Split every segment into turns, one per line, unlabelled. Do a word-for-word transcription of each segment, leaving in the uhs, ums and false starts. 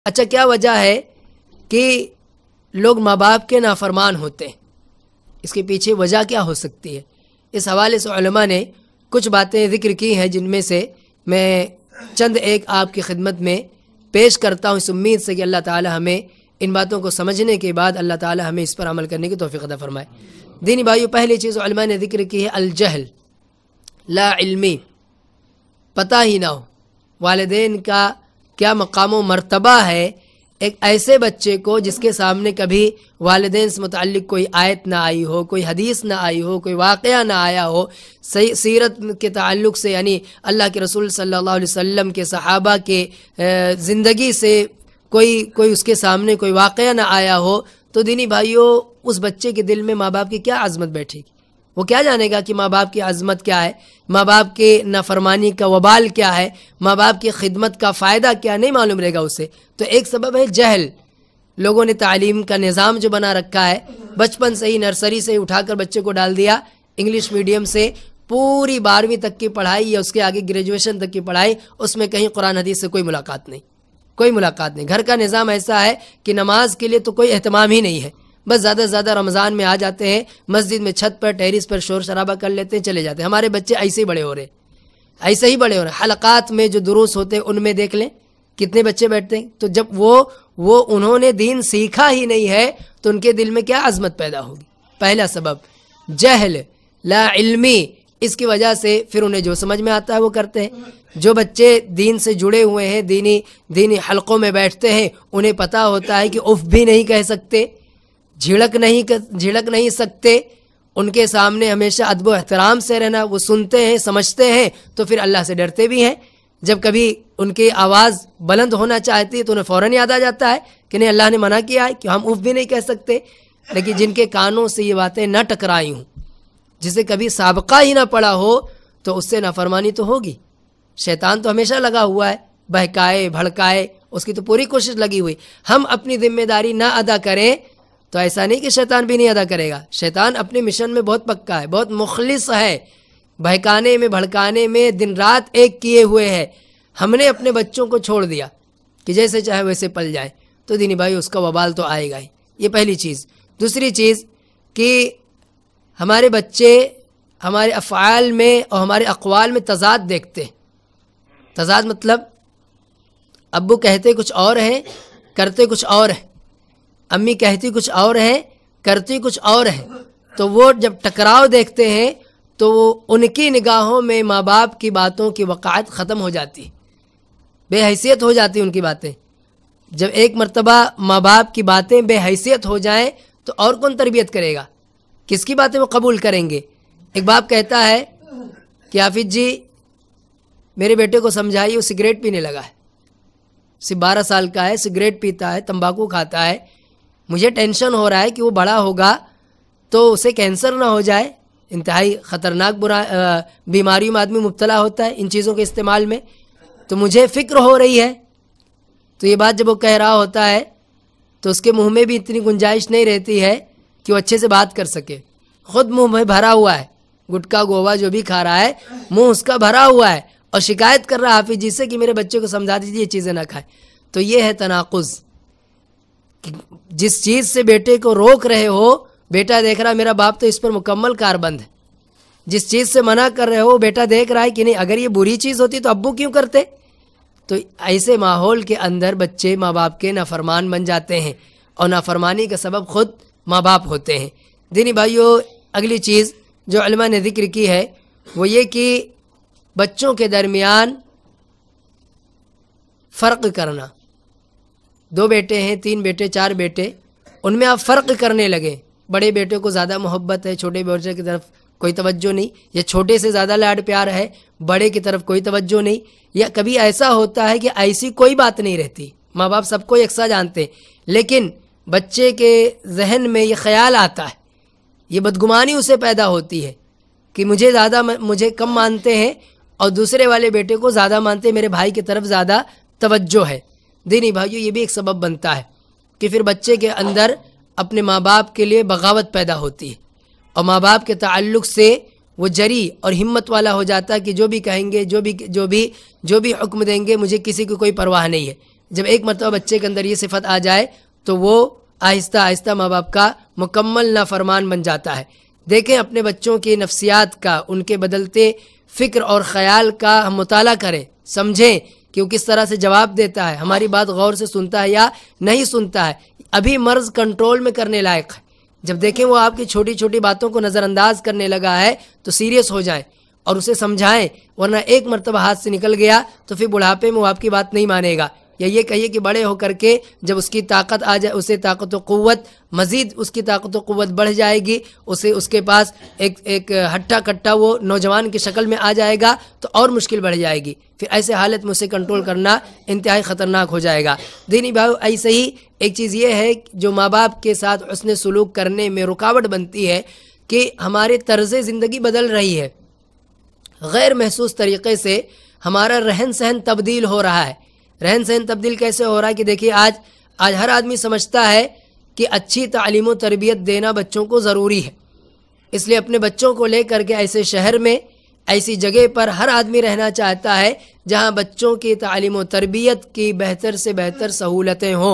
اچھا کیا وجہ ہے کہ لوگ ماں باپ کے نافرمان ہوتے ہیں؟ اس کے پیچھے وجہ کیا ہو سکتی ہے؟ اس حوالے سے علماء نے کچھ باتیں ذکر کی ہیں، جن میں سے میں چند ایک آپ کی خدمت میں پیش کرتا ہوں، اس امید سے کہ اللہ تعالی ہمیں ان باتوں کو سمجھنے کے بعد اللہ تعالی ہمیں اس پر عمل کرنے کی توفیق عطا فرمائے۔ دینی بھائیو، پہلی چیز علماء نے ذکر کی ہے الجہل، لا علمی، پتہ ہی نہ ہو والدین کا کیا مقام و مرتبہ ہے۔ ایک ایسے بچے کو جس کے سامنے کبھی والدین سے متعلق کوئی آیت نہ آئی ہو، کوئی حدیث نہ آئی ہو، کوئی واقعہ نہ آیا ہو، سیرت کے تعلق سے یعنی اللہ کے رسول صلی اللہ علیہ وسلم کے صحابہ کے زندگی سے کوئی کوئی اس کے سامنے کوئی واقعہ نہ آیا ہو، تو دینی بھائیوں اس بچے کے دل میں ماں باپ کی کیا عظمت بیٹھے گی؟ وہ کیا جانے گا کہ ماں باپ کی عظمت کیا ہے، ماں باپ کے نافرمانی کا وبال کیا ہے، ماں باپ کی خدمت کا فائدہ کیا، نہیں معلوم رہے گا اسے۔ تو ایک سبب ہے جہل۔ لوگوں نے تعلیم کا نظام جو بنا رکھا ہے، بچپن سے ہی نرسری سے ہی اٹھا کر بچے کو ڈال دیا انگلش میڈیم سے، پوری بارہویں تک کی پڑھائی یا اس کے آگے گریجویشن تک کی پڑھائی، اس میں کہیں قرآن حدیث سے کوئی ملاقات نہیں، کوئی ملاقات نہیں۔ گھر کا نظام ایسا ہے کہ نماز کے لیے تو کوئی اہتمام ہی نہیں ہے، بس زیادہ سے زیادہ رمضان میں آ جاتے ہیں، مسجد میں چھت پر ٹیرس پر شور شرابہ کر لیتے ہیں، چلے جاتے ہیں۔ ہمارے بچے ایسے ہی بڑے ہو رہے ہیں، ایسے ہی بڑے ہو رہے ہیں۔ حلقات میں جو دروس ہوتے ہیں ان میں دیکھ لیں کتنے بچے بیٹھتے ہیں۔ تو جب وہ وہ انہوں نے دین سیکھا ہی نہیں ہے تو ان کے دل میں کیا عظمت پیدا ہوگی؟ پہلا سبب جہل، لا علمی۔ اس کی وجہ سے پھر انہیں جو سمجھ میں آتا ہے وہ کرتے ہیں۔ جو بچے دین سے جڑے ہوئے ہیں، دینی دینی حلقوں میں بیٹھتے ہیں، انہیں پتہ ہوتا ہے کہ اف بھی نہیں کہہ سکتے، جھڑک نہیں جھڑک نہیں سکتے، ان کے سامنے ہمیشہ ادب و احترام سے رہنا، وہ سنتے ہیں، سمجھتے ہیں، تو پھر اللہ سے ڈرتے بھی ہیں۔ جب کبھی ان کی آواز بلند ہونا چاہتی ہے تو انہیں فوراً یاد آ جاتا ہے کہ نہیں، اللہ نے منع کیا ہے کہ ہم اف بھی نہیں کہہ سکتے۔ لیکن جن کے کانوں سے یہ باتیں نہ ٹکرائی ہوں، جسے کبھی سابقہ ہی نہ پڑا ہو، تو اس سے نافرمانی تو ہوگی۔ شیطان تو ہمیشہ لگا ہوا ہے، بہکائے بھڑکائے، اس کی تو پوری کوشش لگی ہوئی۔ ہم اپنی ذمہ داری نہ ادا کریں تو ایسا نہیں کہ شیطان بھی نہیں ادا کرے گا۔ شیطان اپنے مشن میں بہت پکا ہے، بہت مخلص ہے، بہکانے میں بھڑکانے میں دن رات ایک کیے ہوئے ہے۔ ہم نے اپنے بچوں کو چھوڑ دیا کہ جیسے چاہے ویسے پل جائے، تو دینی بھائی اس کا وبال تو آئے گا ہی۔ یہ پہلی چیز۔ دوسری چیز کہ ہمارے بچے ہمارے افعال میں اور ہمارے اقوال میں تضاد دیکھتے ہیں۔ تضاد مطلب ابو کہتے کچھ اور ہیں، کرتے کچھ اور ہیں، امی کہتی کچھ اور ہیں، کرتی کچھ اور ہیں۔ تو وہ جب ٹکراؤ دیکھتے ہیں تو ان کی نگاہوں میں ماں باپ کی باتوں کی وقاعت ختم ہو جاتی، بے حیثیت ہو جاتی ان کی باتیں۔ جب ایک مرتبہ ماں باپ کی باتیں بے حیثیت ہو جائیں تو اور کون تربیت کرے گا؟ کس کی باتیں وہ قبول کریں گے؟ ایک باپ کہتا ہے کہ حافظ جی میرے بیٹے کو سمجھائیے، وہ سگریٹ پینے لگا ہے، صرف بارہ سال کا ہے، سگریٹ پیتا ہے، تمباکو کھاتا ہے، مجھے ٹینشن ہو رہا ہے کہ وہ بڑا ہوگا تو اسے کینسر نہ ہو جائے۔ انتہائی خطرناک برا بیماریوں میں آدمی مبتلا ہوتا ہے ان چیزوں کے استعمال میں، تو مجھے فکر ہو رہی ہے۔ تو یہ بات جب وہ کہہ رہا ہوتا ہے تو اس کے منہ میں بھی اتنی گنجائش نہیں رہتی ہے کہ وہ اچھے سے بات کر سکے، خود منہ میں بھرا ہوا ہے، گٹکا گوا جو بھی کھا رہا ہے منہ اس کا بھرا ہوا ہے، اور شکایت کر رہا حافظ جی سے کہ میرے بچے کو سمجھا دیجیے یہ چیزیں نہ کھائے۔ تو یہ ہے تناقض، جس چیز سے بیٹے کو روک رہے ہو، بیٹا دیکھ رہا میرا باپ تو اس پر مکمل کاربند ہے۔ جس چیز سے منع کر رہے ہو بیٹا دیکھ رہا ہے کہ نہیں، اگر یہ بری چیز ہوتی تو ابو کیوں کرتے؟ تو ایسے ماحول کے اندر بچے ماں باپ کے نافرمان بن جاتے ہیں، اور نافرمانی کا سبب خود ماں باپ ہوتے ہیں۔ دینی بھائیو، اگلی چیز جو علماء نے ذکر کی ہے وہ یہ کہ بچوں کے درمیان فرق کرنا۔ دو بیٹے ہیں، تین بیٹے، چار بیٹے، ان میں آپ فرق کرنے لگے، بڑے بیٹے کو زیادہ محبت ہے، چھوٹے بیٹے کی طرف کوئی توجہ نہیں، یا چھوٹے سے زیادہ لاڈ پیار ہے، بڑے کی طرف کوئی توجہ نہیں، یا کبھی ایسا ہوتا ہے کہ ایسی کوئی بات نہیں رہتی، ماں باپ سب کو یکساں جانتے ہیں، لیکن بچے کے ذہن میں یہ خیال آتا ہے، یہ بدگمانی اسے پیدا ہوتی ہے کہ مجھے زیادہ مجھے کم مانتے ہیں اور دوسرے والے بیٹے کو زیادہ مانتے ہیں، میرے بھائی کی طرف زیادہ توجہ ہے۔ دینی بھائیو، یہ بھی ایک سبب بنتا ہے کہ پھر بچے کے اندر اپنے ماں باپ کے لیے بغاوت پیدا ہوتی ہے، اور ماں باپ کے تعلق سے وہ جری اور ہمت والا ہو جاتا ہے کہ جو بھی کہیں گے، جو بھی جو بھی جو بھی حکم دیں گے، مجھے کسی کی کوئی پرواہ نہیں ہے۔ جب ایک مرتبہ بچے کے اندر یہ صفت آ جائے تو وہ آہستہ آہستہ ماں باپ کا مکمل نافرمان بن جاتا ہے۔ دیکھیں اپنے بچوں کی نفسیات کا، ان کے بدلتے فکر اور خیال کا ہم مطالعہ کریں، سمجھیں کہ وہ کس طرح سے جواب دیتا ہے، ہماری بات غور سے سنتا ہے یا نہیں سنتا ہے۔ ابھی مرض کنٹرول میں کرنے لائق ہے، جب دیکھیں وہ آپ کی چھوٹی چھوٹی باتوں کو نظر انداز کرنے لگا ہے تو سیریس ہو جائیں اور اسے سمجھائیں، ورنہ ایک مرتبہ ہاتھ سے نکل گیا تو پھر بڑھاپے میں وہ آپ کی بات نہیں مانے گا۔ یا یہ کہیے کہ بڑے ہو کر کے جب اس کی طاقت آ جائے، اسے طاقت و قوت مزید اس کی طاقت و قوت بڑھ جائے گی، اسے اس کے پاس ایک ایک ہٹا کٹا وہ نوجوان کی شکل میں آ جائے گا تو اور مشکل بڑھ جائے گی، پھر ایسے حالت میں اسے کنٹرول کرنا انتہائی خطرناک ہو جائے گا۔ دینی بھائیو، ایسے ہی ایک چیز یہ ہے جو ماں باپ کے ساتھ حسن سلوک کرنے میں رکاوٹ بنتی ہے کہ ہمارے طرز زندگی بدل رہی ہے، غیر محسوس طریقے سے ہمارا رہن سہن تبدیل ہو رہا ہے۔ رہن سہن تبدیل کیسے ہو رہا ہے کہ دیکھیے آج آج ہر آدمی سمجھتا ہے کہ اچھی تعلیم و تربیت دینا بچوں کو ضروری ہے، اس لیے اپنے بچوں کو لے کر کے ایسے شہر میں، ایسی جگہ پر ہر آدمی رہنا چاہتا ہے جہاں بچوں کی تعلیم و تربیت کی بہتر سے بہتر سہولتیں ہوں۔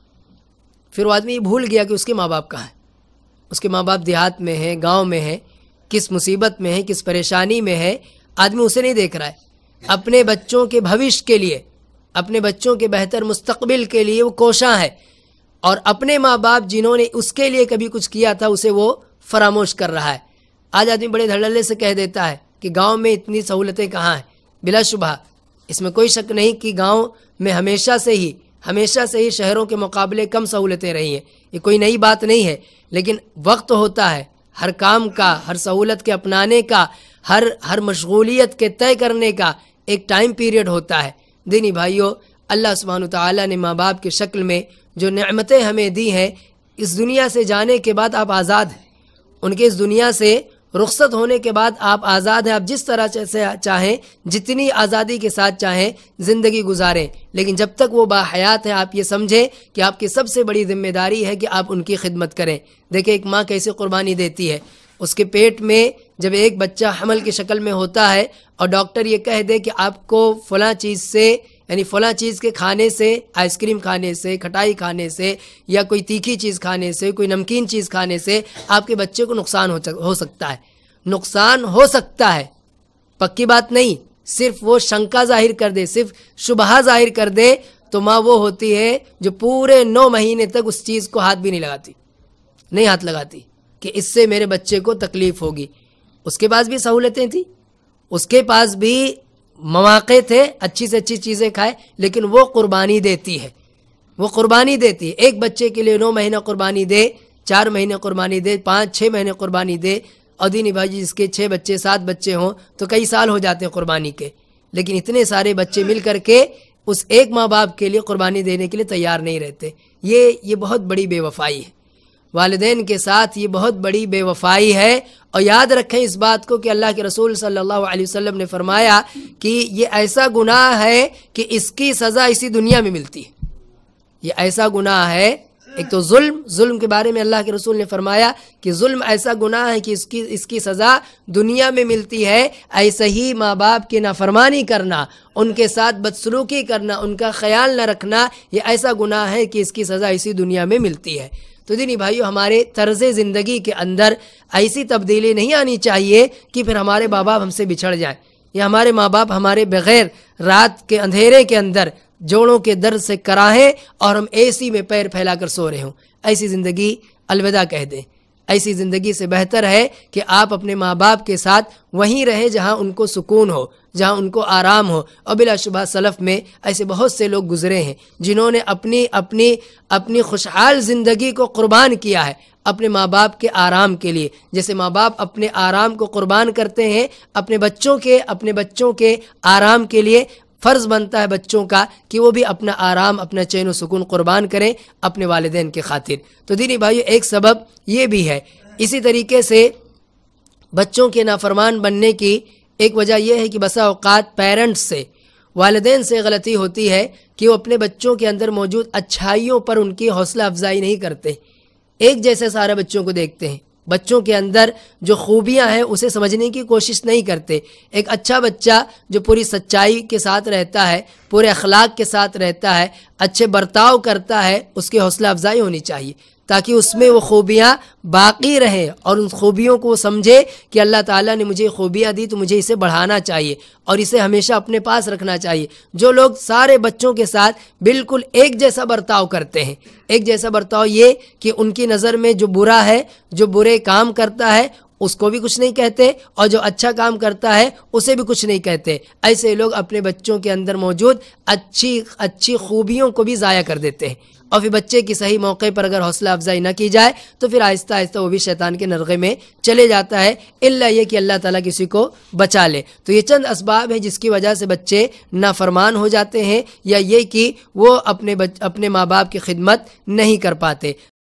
پھر وہ آدمی بھول گیا کہ اس کے ماں باپ کہاں ہیں، اس کے ماں باپ دیہات میں ہیں، گاؤں میں ہیں، کس مصیبت میں ہیں، کس پریشانی میں ہے، آدمی اسے نہیں دیکھ رہا ہے۔ اپنے بچوں کے بھوش کے لیے، اپنے بچوں کے بہتر مستقبل کے لیے وہ کوشاں ہے، اور اپنے ماں باپ جنہوں نے اس کے لیے کبھی کچھ کیا تھا اسے وہ فراموش کر رہا ہے۔ آج آدمی بڑے دھڑلے سے کہہ دیتا ہے کہ گاؤں میں اتنی سہولتیں کہاں ہیں۔ بلا شبہ اس میں کوئی شک نہیں کہ گاؤں میں ہمیشہ سے ہی ہمیشہ سے ہی شہروں کے مقابلے کم سہولتیں رہی ہیں، یہ کوئی نئی بات نہیں ہے، لیکن وقت ہوتا ہے ہر کام کا، ہر سہولت کے اپنانے کا، ہر ہر مشغولیت کے طے کرنے کا ایک ٹائم پیریڈ ہوتا ہے۔ دینی بھائیوں، اللہ سبحانہ وتعالیٰ نے ماں باپ کی شکل میں جو نعمتیں ہمیں دی ہیں، اس دنیا سے جانے کے بعد آپ آزاد ہیں، ان کے اس دنیا سے رخصت ہونے کے بعد آپ آزاد ہیں، آپ جس طرح سے چاہیں، جتنی آزادی کے ساتھ چاہیں زندگی گزاریں، لیکن جب تک وہ باحیات ہیں آپ یہ سمجھیں کہ آپ کی سب سے بڑی ذمہ داری ہے کہ آپ ان کی خدمت کریں۔ دیکھیں ایک ماں کیسے قربانی دیتی ہے، اس کے پیٹ میں جب ایک بچہ حمل کی شکل میں ہوتا ہے اور ڈاکٹر یہ کہہ دے کہ آپ کو فلاں چیز سے، یعنی فلاں چیز کے کھانے سے، آئس کریم کھانے سے، کھٹائی کھانے سے، یا کوئی تیکھی چیز کھانے سے، کوئی نمکین چیز کھانے سے آپ کے بچے کو نقصان ہو سکتا ہے، نقصان ہو سکتا ہے، پکی بات نہیں، صرف وہ شنکا ظاہر کر دے، صرف شبہہ ظاہر کر دے تو ماں وہ ہوتی ہے جو پورے نو مہینے تک اس چیز کو ہاتھ بھی نہیں لگاتی، نہیں ہاتھ لگاتی کہ اس سے میرے بچے کو تکلیف ہوگی۔ اس کے پاس بھی سہولتیں تھیں، اس کے پاس بھی مواقع تھے، اچھی سے اچھی چیزیں کھائے، لیکن وہ قربانی دیتی ہے، وہ قربانی دیتی ہے۔ ایک بچے کے لیے نو مہینہ قربانی دے، چار مہینے قربانی دے، پانچ چھ مہینے قربانی دے، اور دینی بھائی جس کے چھ بچے سات بچے ہوں تو کئی سال ہو جاتے ہیں قربانی کے، لیکن اتنے سارے بچے مل کر کے اس ایک ماں باپ کے لیے قربانی دینے کے لیے تیار نہیں رہتے۔ یہ یہ بہت بڑی بے وفائی ہے، والدین کے ساتھ یہ بہت بڑی بے وفائی ہے۔ اور یاد رکھیں اس بات کو کہ اللہ کے رسول صلی اللہ علیہ وسلم نے فرمایا کہ یہ ایسا گناہ ہے کہ اس کی سزا اسی دنیا میں ملتی ہے، یہ ایسا گناہ ہے۔ ایک تو ظلم ظلم کے بارے میں اللہ کے رسول نے فرمایا کہ ظلم ایسا گناہ ہے کہ اس کی اس کی سزا دنیا میں ملتی ہے۔ ایسے ہی ماں باپ کی نافرمانی کرنا، ان کے ساتھ بدسلوکی کرنا، ان کا خیال نہ رکھنا، یہ ایسا گناہ ہے کہ اس کی سزا اسی دنیا میں ملتی ہے۔ تو دینی بھائیو، ہمارے طرز زندگی کے اندر ایسی تبدیلی نہیں آنی چاہیے کہ پھر ہمارے ماں باپ ہم سے بچھڑ جائیں، یا ہمارے ماں باپ ہمارے بغیر رات کے اندھیرے کے اندر جوڑوں کے درد سے کراہیں اور ہم اے سی میں پیر پھیلا کر سو رہے ہوں۔ ایسی زندگی الوداع کہہ دیں۔ ایسی زندگی سے بہتر ہے کہ آپ اپنے ماں باپ کے ساتھ وہیں رہیں جہاں ان کو سکون ہو، جہاں ان کو آرام ہو۔ اور بلا شبہ سلف میں ایسے بہت سے لوگ گزرے ہیں جنہوں نے اپنی اپنی اپنی خوشحال زندگی کو قربان کیا ہے اپنے ماں باپ کے آرام کے لیے، جیسے ماں باپ اپنے آرام کو قربان کرتے ہیں اپنے بچوں کے اپنے بچوں کے آرام کے لیے۔ فرض بنتا ہے بچوں کا کہ وہ بھی اپنا آرام، اپنا چین و سکون قربان کریں اپنے والدین کی خاطر۔ تو دینی بھائیو، ایک سبب یہ بھی ہے۔ اسی طریقے سے بچوں کے نافرمان بننے کی ایک وجہ یہ ہے کہ بسا اوقات پیرنٹس سے، والدین سے غلطی ہوتی ہے کہ وہ اپنے بچوں کے اندر موجود اچھائیوں پر ان کی حوصلہ افزائی نہیں کرتے، ایک جیسے سارے بچوں کو دیکھتے ہیں، بچوں کے اندر جو خوبیاں ہیں اسے سمجھنے کی کوشش نہیں کرتے۔ ایک اچھا بچہ جو پوری سچائی کے ساتھ رہتا ہے، پورے اخلاق کے ساتھ رہتا ہے، اچھے برتاؤ کرتا ہے، اس کی حوصلہ افزائی ہونی چاہیے تاکہ اس میں وہ خوبیاں باقی رہیں اور ان خوبیوں کو وہ سمجھے کہ اللہ تعالیٰ نے مجھے خوبیاں دی تو مجھے اسے بڑھانا چاہیے اور اسے ہمیشہ اپنے پاس رکھنا چاہیے۔ جو لوگ سارے بچوں کے ساتھ بالکل ایک جیسا برتاؤ کرتے ہیں، ایک جیسا برتاؤ یہ کہ ان کی نظر میں جو برا ہے، جو برے کام کرتا ہے اس کو بھی کچھ نہیں کہتے اور جو اچھا کام کرتا ہے اسے بھی کچھ نہیں کہتے، ایسے لوگ اپنے بچوں کے اندر موجود اچھی اچھی خوبیوں کو بھی ضائع کر دیتے ہیں۔ اور پھر بچے کی صحیح موقع پر اگر حوصلہ افزائی نہ کی جائے تو پھر آہستہ آہستہ وہ بھی شیطان کے نرغے میں چلے جاتا ہے، الا یہ کہ اللہ تعالیٰ کسی کو بچا لے۔ تو یہ چند اسباب ہیں جس کی وجہ سے بچے نافرمان ہو جاتے ہیں، یا یہ کہ وہ اپنے بچ اپنے ماں باپ کی خدمت نہیں کر پاتے۔